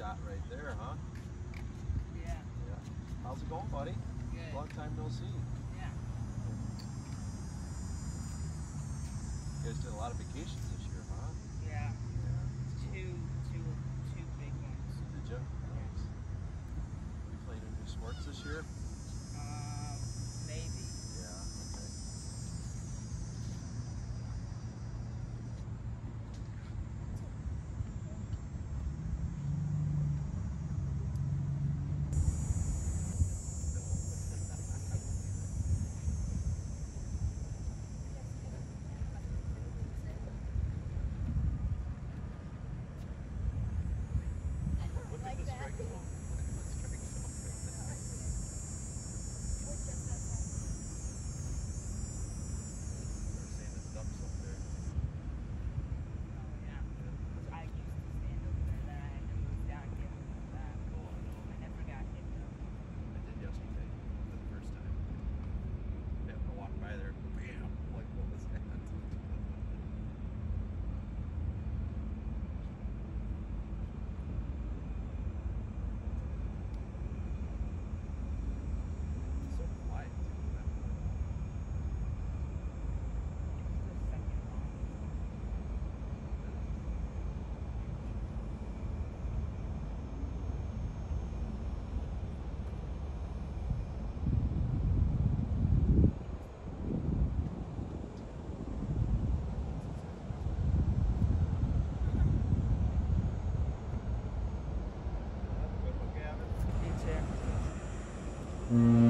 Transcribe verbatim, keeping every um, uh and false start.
shot right there, huh? Yeah. Yeah. How's it going, buddy? Good. Long time no see. Yeah. You guys did a lot of vacations this year, huh? Yeah. Yeah. Two, two, two big ones. Did you? Nice. You playing any new sports this year? Um, maybe. Yeah. Okay. Look at the strike zone. Look at the strike zone. They're saying it's dumps up there. Oh, yeah. I used to stand over there, then I had to move down here and move back. Oh, I know. I never got hit though. I did yesterday for the first time. Yeah, I walked by there, bam! Like, what was that? So quiet too. That It's the second one. Have a good one, Gavin. You too.